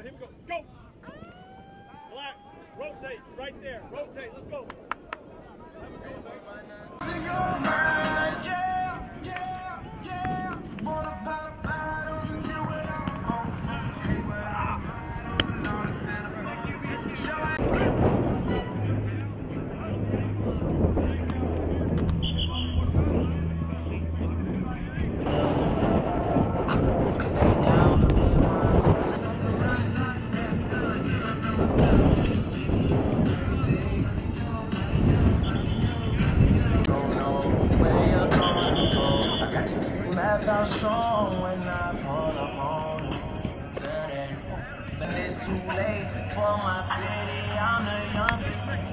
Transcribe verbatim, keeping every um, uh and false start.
Here we go. Go. Relax. Rotate. Right there. Rotate. Let's go. I'm strong when I pull up on you today. But it's too late for my city, I'm the youngest.